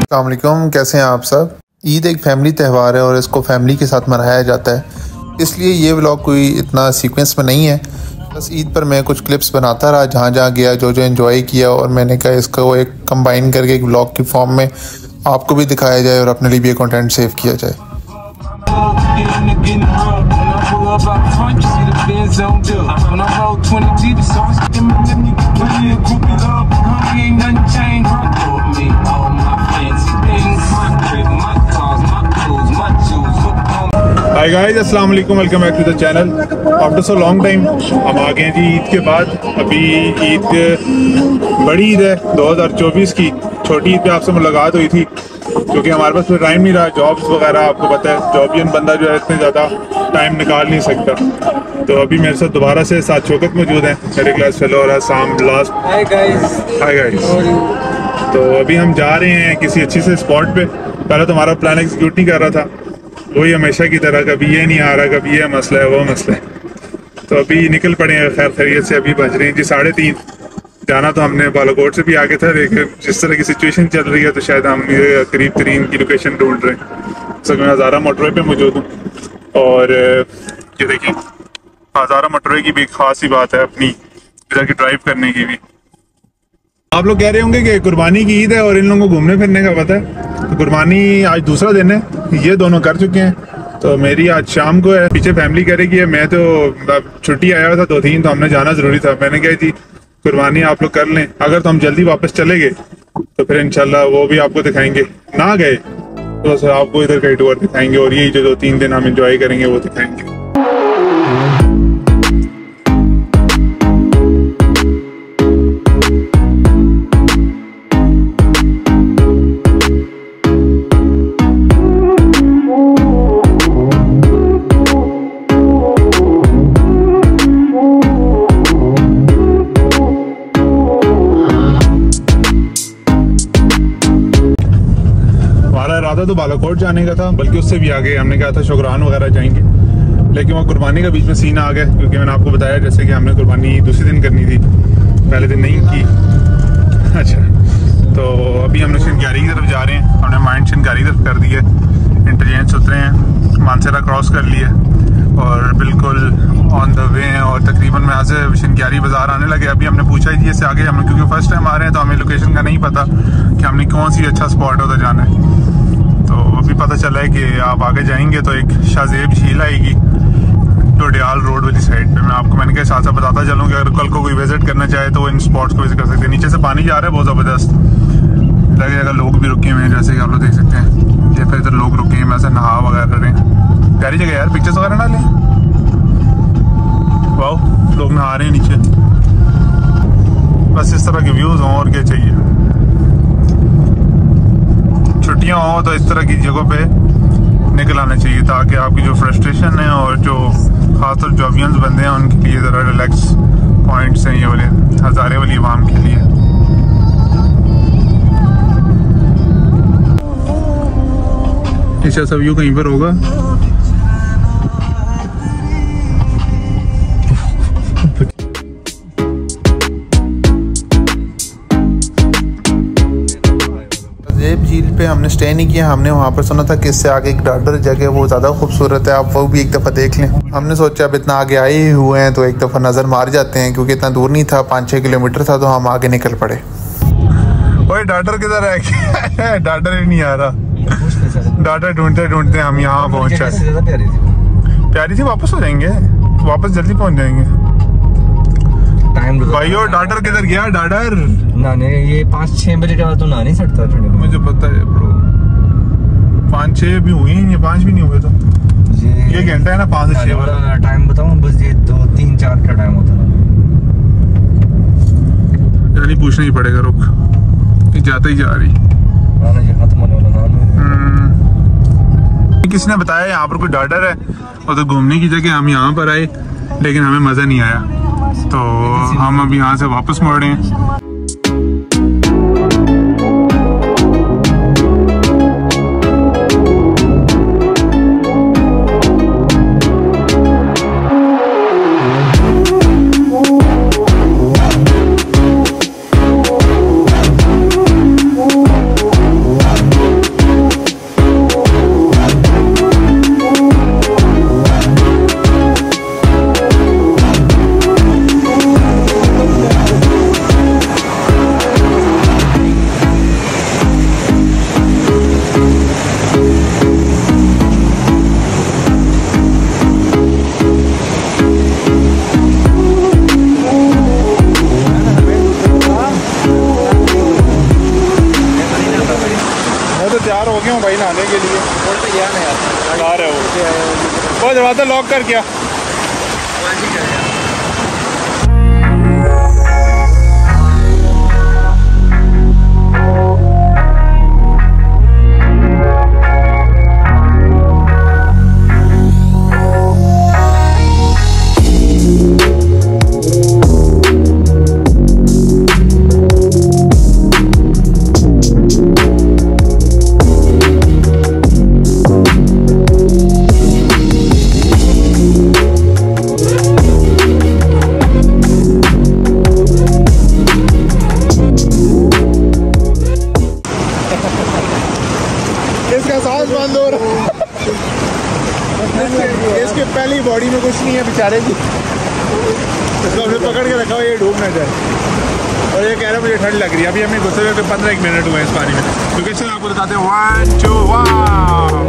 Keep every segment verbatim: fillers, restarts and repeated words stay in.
अस्सलाम वालेकुम, कैसे हैं आप सब। ईद एक फैमिली त्यौहार है और इसको फैमिली के साथ मनाया जाता है, इसलिए ये व्लॉग कोई इतना सीक्वेंस में नहीं है। बस ईद पर मैं कुछ क्लिप्स बनाता रहा, जहाँ जहाँ गया, जो जो एंजॉय किया, और मैंने कहा इसको एक कंबाइन करके एक व्लॉग की फॉर्म में आपको भी दिखाया जाए और अपने लिए भी कंटेंट सेव किया जाए। हाय गाइस, अस्सलाम वालेकुम, welcome back to the channel. After so long time हम आ गए हैं जी ईद के बाद। अभी ईद बड़ी ईद है दो हज़ार चौबीस की। छोटी ईद पे आपसे मुलाकात हुई थी क्योंकि हमारे पास फिर टाइम नहीं रहा, जॉब्स वगैरह आपको पता है, जॉबियन बंदा जो है इतने ज़्यादा टाइम निकाल नहीं सकता। तो अभी मेरे साथ दोबारा से साथ शौकत मौजूद हैं, मेरे क्लास फेलो और Assam last. Hi guys. Hi guys. तो अभी हम जा रहे हैं किसी अच्छी से स्पॉट पे। पहले तो हमारा प्लान एग्जीक्यूट नहीं कर रहा था, वही हमेशा की तरह, कभी ये नहीं आ रहा, कभी ये मसला है, वो मसला है। तो अभी निकल पड़े हैं खैर खैरियत से। अभी बज रहे हैं जी साढ़े तीन। जाना तो हमने बालाकोट से भी आगे था, लेकिन जिस तरह की सिचुएशन चल रही है तो शायद हम ये करीब तरीन की लोकेशन ढूंढ रहे हैं। सर मैं हज़ारा मोटरवे पे मौजूद हूँ और ये देखिए हज़ारा मोटरवे की भी एक खास ही बात है अपनी इधर की ड्राइव करने की भी। आप लोग कह रहे होंगे कि कुर्बानी की ईद है और इन लोगों को घूमने फिरने का पता है। तो कुर्बानी आज दूसरा दिन है, ये दोनों कर चुके हैं। तो मेरी आज शाम को है, पीछे फैमिली कह रही कि मैं तो छुट्टी आया हुआ था दो तीन, तो हमने जाना जरूरी था। मैंने कहा जी कुर्बानी आप लोग कर लें, अगर तो हम जल्दी वापस चले गए तो फिर इंशाल्लाह वो भी आपको दिखाएंगे, ना गए तो सर आपको इधर का टूर दिखाएंगे और यही जो दो तीन दिन हम इंजॉय करेंगे वो दिखाएंगे। इरादा तो बालाकोट जाने का था, बल्कि उससे भी आगे हमने कहा था शुक्रान वगैरह जाएंगे, लेकिन वहाँ कुर्बानी का बीच में सीन आ गया। क्योंकि मैंने आपको बताया जैसे कि हमने कुर्बानी दूसरे दिन करनी थी, पहले दिन नहीं की। अच्छा, तो अभी हम शिनकारी की तरफ जा रहे हैं। हमने माइंड शिनकारी की तरफ कर दी है, इंटरचेंज उतरे हैं, मानसरा क्रॉस कर लिया और बिल्कुल ऑन द वे हैं और तकरीबन मैं यहाँ से शिनकारी बाज़ार आने लगे। अभी हमने पूछा ही इससे आगे, हमने क्योंकि फर्स्ट टाइम आ रहे हैं तो हमें लोकेशन का नहीं पता कि हमने कौन सी अच्छा स्पॉट उधर जाना है। तो अभी पता चला है कि आप आगे जाएंगे तो एक शाहजेब झील आएगी डोडियाल रोड वाली साइड पे। मैं आपको मैंने कहा साथ साथ बताता चलूँ कि अगर कल को कोई विजिट करना चाहे तो वो इन स्पॉट्स को विजिट कर सकते हैं। नीचे से पानी जा रहा है बहुत ज़बरदस्त, जगह जगह लोग भी रुके हुए हैं, जैसे कि आप लोग देख सकते हैं। ये फिर इधर लोग रुके हैं, वैसे नहा वगैरह रहे हैं। प्यारी जगह यार, पिक्चर्स वगैरह ना लें। वाह, लोग नहा रहे हैं नीचे। बस इस तरह के व्यूज़ हों और क्या चाहिए। छुट्टियाँ हों तो इस तरह की जगहों पे निकल आना चाहिए ताकि आपकी जो फ्रस्ट्रेशन है और जो खासतौर जॉबियंस बंदे हैं उनके लिए ज़रा रिलैक्स पॉइंट्स हैं ये वाले हज़ारे वाली आवाम के लिए। ऐसा व्यू कहीं पर होगा। शाहजेब झील पे हमने स्टे नहीं किया। हमने वहाँ पर सुना था कि इससे आगे एक डाडर जगह वो ज़्यादा खूबसूरत है, आप वो भी एक दफ़ा देख लें। हमने सोचा अब इतना आगे आए ही हुए हैं तो एक दफ़ा नज़र मार जाते हैं, क्योंकि इतना दूर नहीं था, पाँच छः किलोमीटर था, तो हम आगे निकल पड़े। ओए डाडर किधर है? डाडर ही नहीं आ रहा। डाडर ढूंढते ढूंढते हम यहाँ पहुँचे। प्यारी थी, वापस हो जाएंगे, वापस जल्दी पहुँच जाएंगे। भाई और डाडर किधर गया? डाडर नाने ये पाँच छह बजे के बाद तो ना नहीं सकता। मुझे पता है ब्रो, पाँच छह भी हुए हैं, ये पाँच भी नहीं हुए तो ये घंटा है ना, पाँच से छह वाला टाइम बताऊं। बस ये दो तीन चार का टाइम होता है। यानी पूछना ही पड़ेगा, रुक ये जाता ही जा रही। किसने बताया यहाँ पर कोई डाडर है और तो घूमने की जगह हम यहाँ पर आए, लेकिन हमें मज़ा नहीं आया, तो हम अब यहाँ से वापस मुड़ रहे हैं। आने के लिए ला रहे हो वो दरवाज़ा लॉक कर क्या इसके पहली बॉडी में कुछ नहीं है बेचारे की इसको हमने पकड़ के रखा हो ये डूब ना जाए और ये कह रहा है मुझे ठंड लग रही है अभी हमें गुस्से हुए पंद्रह एक मिनट हुए इस पानी में लोकेशन आपको दिखाते हैं वन टू वन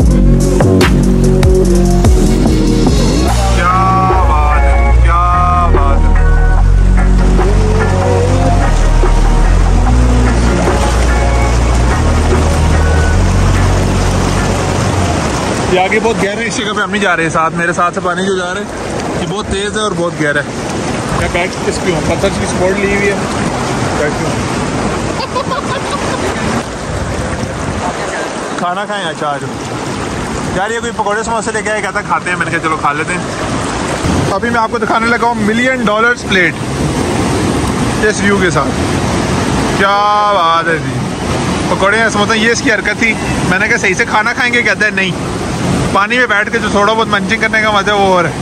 क्या बात है क्या बात है ये आगे बहुत गहरा है इस जगह पे हम नहीं जा रहे साथ मेरे साथ से पानी जो जा रहे हैं ये बहुत तेज़ है और बहुत गहरा है मैं बैठ किसकी हूँ पत्थर की स्पॉट ली हुई है बैठ खाना खाएं अच्छा आज यार ये कोई पकौड़े समोसे लेके आए कहता खाते हैं मैंने कहा चलो खा लेते हैं अभी मैं आपको दिखाने लगा हूँ मिलियन डॉलर्स प्लेट इस व्यू के साथ क्या बात है जी पकौड़े समोसे ये इसकी हरकत थी मैंने कहा सही से खाना खाएंगे कहता है नहीं पानी में बैठ के जो थोड़ा बहुत मंचिंग करने का मजा वो और है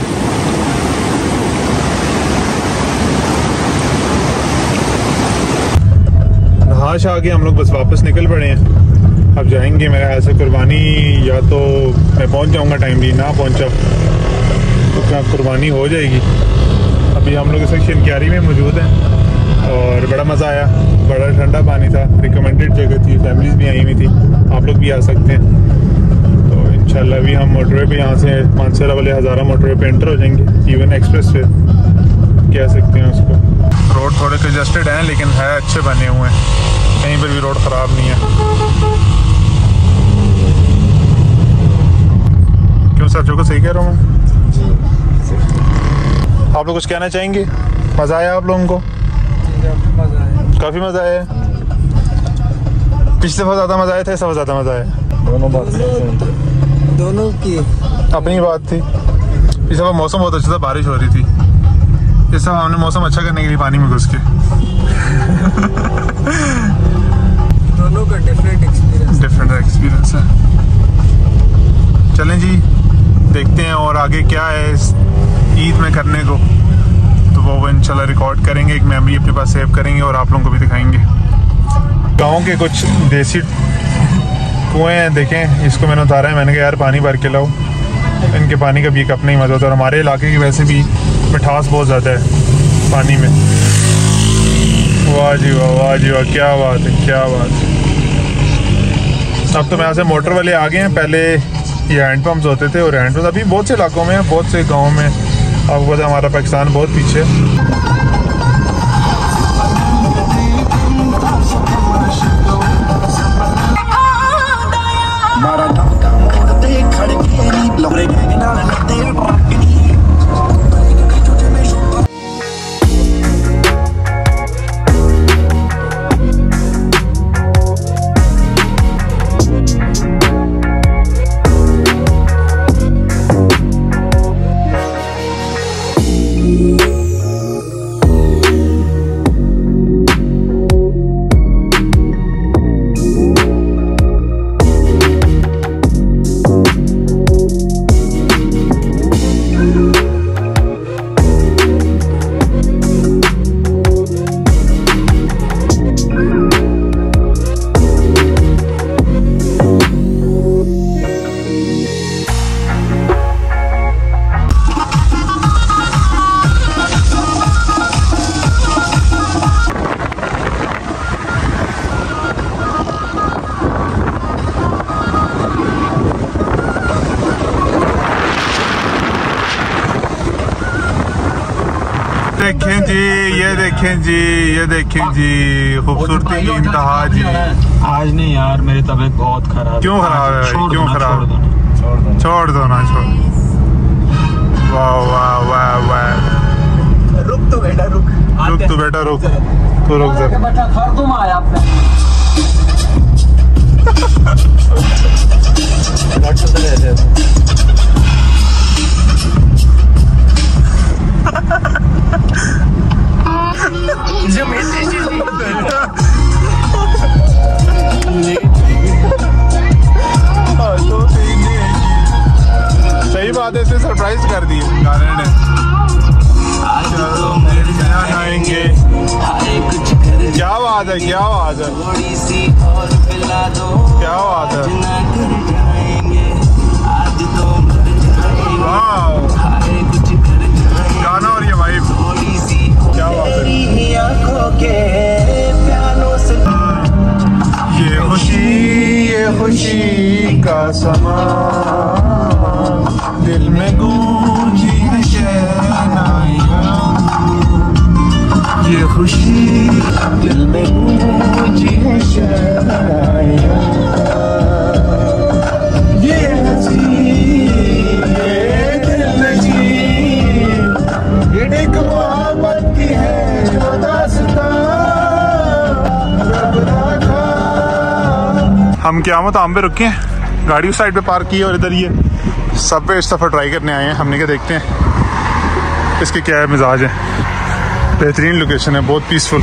नहाश आगे हम लोग बस वापस निकल पड़े हैं अब जाएंगे मेरा ऐसा कुर्बानी या तो मैं पहुंच जाऊंगा टाइम भी ना पहुंचा तो क्या कुर्बानी हो जाएगी अभी हम लोग इस सेक्शन क्यारी में मौजूद हैं और बड़ा मज़ा आया बड़ा ठंडा पानी था रिकमेंडेड जगह थी फैमिलीज भी आई हुई थी आप लोग भी आ सकते हैं तो इंशाल्लाह भी हम मोटरवे पे यहाँ से मानसरा वाले हज़ारा मोटरवे पे एंटर हो जाएंगे इवन एक्सप्रेस वे कह सकते हैं उसको रोड थोड़े कंजस्टेड हैं लेकिन है अच्छे बने हुए हैं कहीं पर भी रोड ख़राब नहीं है क्यों सर को सही कह रहा हूँ आप लोग कुछ कहना चाहेंगे मज़ा आया आप लोगों को काफ़ी मज़ा आया पिछले बहुत ज़्यादा मज़ा आया था सब ज़्यादा मज़ा आया दोनों बात दोनों की अपनी बात थी इस दफ़ा मौसम बहुत अच्छा था बारिश हो रही थी इस दफ़ा हमने मौसम अच्छा करने के लिए पानी में घुस के दोनों का डिफरेंट एक्सपीरियंस डिफरेंट एक्सपीरियंस है चलें जी देखते हैं और आगे क्या है इस ईद में करने को तो वो इंशाल्लाह रिकॉर्ड करेंगे एक मेमोरी अपने पास सेव करेंगे और आप लोगों को भी दिखाएंगे गाँव के कुछ देसी कुएँ हैं देखें इसको मैंने उतारा है मैंने कहा यार पानी भर के लाओ इनके पानी का भी एक अपना ही मज़ा होता है और हमारे इलाके की वैसे भी मिठास बहुत ज़्यादा है पानी में वाह जी वाह वाह जी वाह क्या बात है क्या बात है अब तो मैं यहाँ से मोटर वाले आ गए हैं पहले ये हैंड पम्प्स होते थे और हैंड पम्प अभी बहुत से इलाकों में बहुत से गाँव में आपको पता है हमारा पाकिस्तान बहुत पीछे देखें जी, ये देखें जी, खूबसूरती की इंतहा जी। आज नहीं यार, मेरी तबीयत बहुत खराब। क्यों खराब है भाई, क्यों खराब? छोड़ दो ना, छोड़। वाह वाह वाह वाह। रुक तो बेटा रुक, रुक तो बेटा रुक, तो रुक जरा। बच्चा घर तुम आया आपने। सही बात है, इसे सरप्राइज कर दिए गाने ने। आएंगे, क्या बात है, क्या बात है, क्या बात है। गाना और ये वाइब, क्या बात है। ये खुशी, ये खुशी का समा, दिल में गूंजी है शहनाइयाँ। ये खुशी दिल में गूंजी है शहनाइयाँ। ये हंसी, ये दिल लगी, ये एक मोहब्बत की है दास्तां। हम क़यामत आम पे रुके हैं, गाड़ी उस साइड पे पार्क की है और इधर ये सब पे इस दफ़ा ट्राई करने आए हैं। हमने क्या देखते हैं इसके क्या है मिजाज है। बेहतरीन लोकेशन है, बहुत पीसफुल।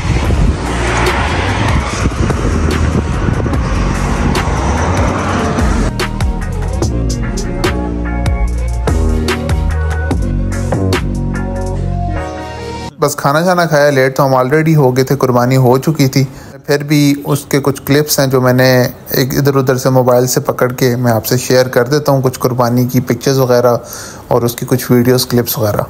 बस खाना खाना खाया लेट, तो हम ऑलरेडी हो गए थे, कुर्बानी हो चुकी थी। फिर भी उसके कुछ क्लिप्स हैं जो मैंने एक इधर उधर से मोबाइल से पकड़ के मैं आपसे शेयर कर देता हूँ, कुछ कुर्बानी की पिक्चर्स वगैरह और उसकी कुछ वीडियोस क्लिप्स वगैरह।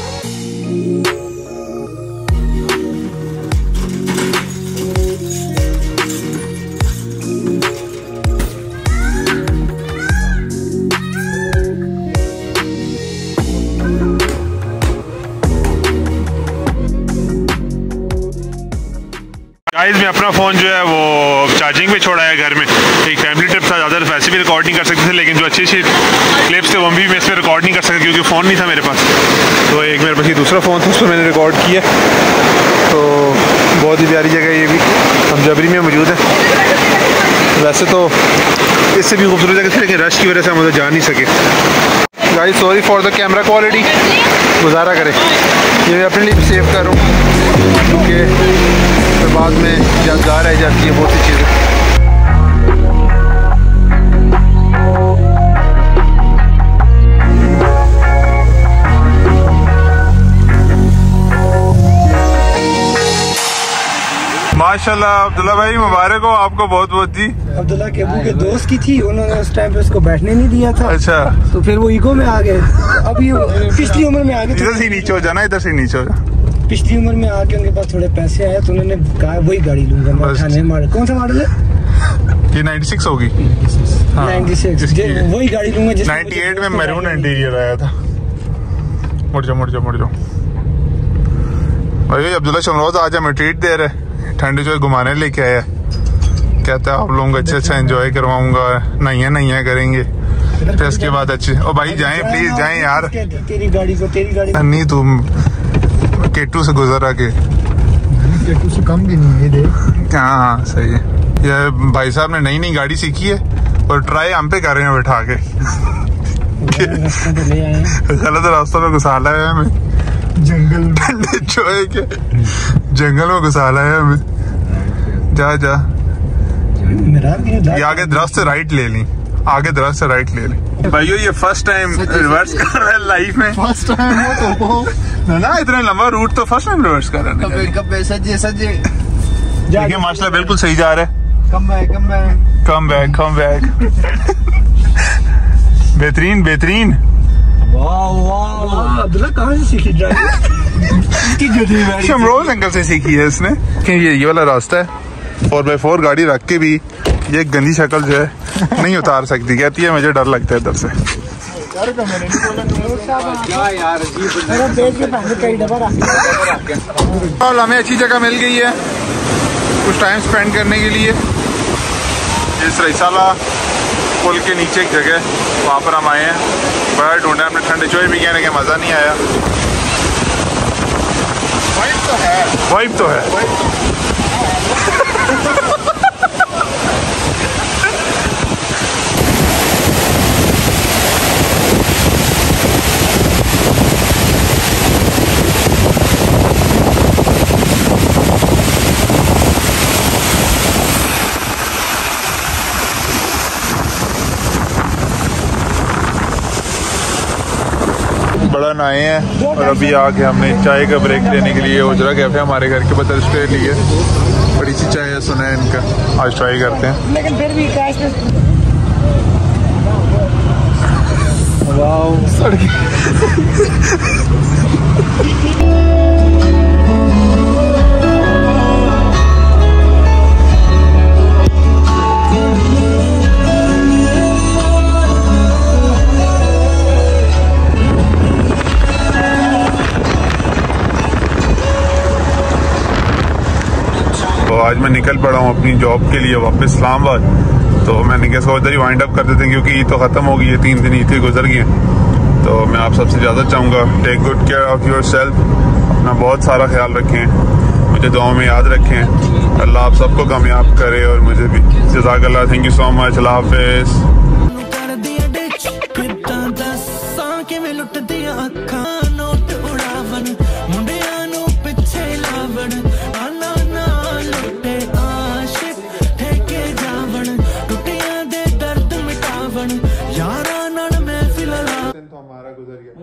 गाइस मैं अपना फ़ोन जो है वो चार्जिंग पे छोड़ा है घर में। एक फैमिली ट्रिप था, ज़्यादा वैसे भी रिकॉर्ड नहीं कर सकते थे, लेकिन जो अच्छी अच्छी क्लिप्स थे वो भी मैं इसमें रिकॉर्ड नहीं कर सकता क्योंकि फ़ोन नहीं था मेरे पास। तो एक मेरे पास ये दूसरा फ़ोन था, उसमें मैंने रिकॉर्ड किया। तो बहुत ही प्यारी जगह ये भी, हम जबरी में मौजूद है। वैसे तो इससे भी खूबसूरत जगह थी, लेकिन रश की वजह से हम उधर जा नहीं सके। Guys sorry for the camera quality, गुजारा करें। ये मैं अपने लिए सेव कर रहा हूँ क्योंकि फिर बाद में यादगार रह जाती है बहुत सी चीज़ें। माशाल्लाह अब्दुल्ला भाई, मुबारक हो आपको बहुत बहुत जी। अब्दुल्ला के अबू के दोस्त की थी, उन्होंने उस टाइम पे उसको बैठने नहीं दिया था। अच्छा, तो फिर वो ईगो में आ गए। अभी पिछली उम्र में आ गए। इधर से नीचे हो जाना, इधर से नीचे हो जाना। पिछली उम्र में आके उनके पास थोड़े पैसे आए तो उन्होंने कहा वही गाड़ी लूंगा मैं। अठानवे मॉडल, कौन सा मॉडल है ये? छियानवे होगी। हाँ, छियानवे, वही गाड़ी लूंगा जिसमें अट्ठानवे में मैरून इंटीरियर आया था। मुड़ जाओ मुड़ जाओ मुड़ जाओ भाई। अब्दुल्ला शमरोज आज हमें ट्रीट दे रहे, ठंडे जो घुमाने लेके आया। कहता है आप लोगों को अच्छा अच्छा एंजॉय करवाऊंगा, नैया नैया करेंगे, फिर इसके बाद अच्छे। ओ भाई जाएं प्लीज जाएं यार। तेरी गाड़ी को तेरी गाड़ी नहीं, तुम केटू से गुजर आके केटू से कम भी नहीं है देख। हाँ हाँ सही है। ये भाई साहब ने नई नई गाड़ी सीखी है और ट्राई हम पे कर रहे हैं बैठा के। गलत रास्ता में घुसाला है हमें, जंगल ठंडे चोए के जंगल में घुसाला है हमें। जा जा ये आगे दरख्त से राइट ले ली, आगे दरख्त से राइट ले ली। भाइयों ये फर्स्ट टाइम रिवर्स कर रहा है लाइफ में। फर्स्ट टाइम हो तो ना, इतना लंबा रूट तो फर्स्ट टाइम रिवर्स कर रहा है। कब सजे सजे देखिए माशाल्लाह बिल्कुल सही जा रहा है। Come back come back come back come back बेहतरीन बेहतरीन। वाह वाह अब्दुल्ला कहाँ से सीखी ड्राइविंग? शमरोज अंकल से सीखी है इसने। ये ये वाला रास्ता है, फोर बाई फोर गाड़ी रख के भी ये गंदी शक्ल जो है नहीं उतार सकती। कहती है मुझे डर लगता है इधर से। और हमें अच्छी जगह मिल गई है कुछ टाइम स्पेंड करने के लिए। इस रईसाला पुल के नीचे एक जगह, वहाँ पर हम आए हैं। बड़ा ढूंढा हमने, ठंडे चोए भी कहने का मज़ा नहीं आया। वाइब तो है, वाइब तो है। बड़ा नहाए हैं और अभी आके हमने चाय का ब्रेक लेने के लिए उजरा कैफे हमारे घर के बदल पे लिए। बड़ी सी चाय है, सुना है इनका, आज ट्राई करते हैं। लेकिन फिर भी तो आज मैं निकल पड़ा हूँ अपनी जॉब के लिए वापस इस्लामाबाद। तो मैंने क्या सोचा ही वाइंड अप कर देते हैं क्योंकि ईद तो ख़त्म हो गई है, तीन दिन ईद ही गुजर गए हैं। तो मैं आप सबसे ज़्यादा चाहूँगा, take good care of yourself, अपना बहुत सारा ख्याल रखें, मुझे दुआओं में याद रखें। अल्लाह आप सबको कामयाब करे और मुझे भी। जज़ाकल्लाह, थैंक यू सो मच, अल्लाह हाफ़िज़।